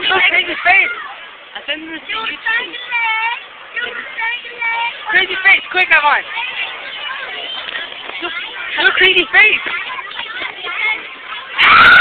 Show crazy face. I sent him this to YouTube. Crazy face, quick, I want. Show crazy face.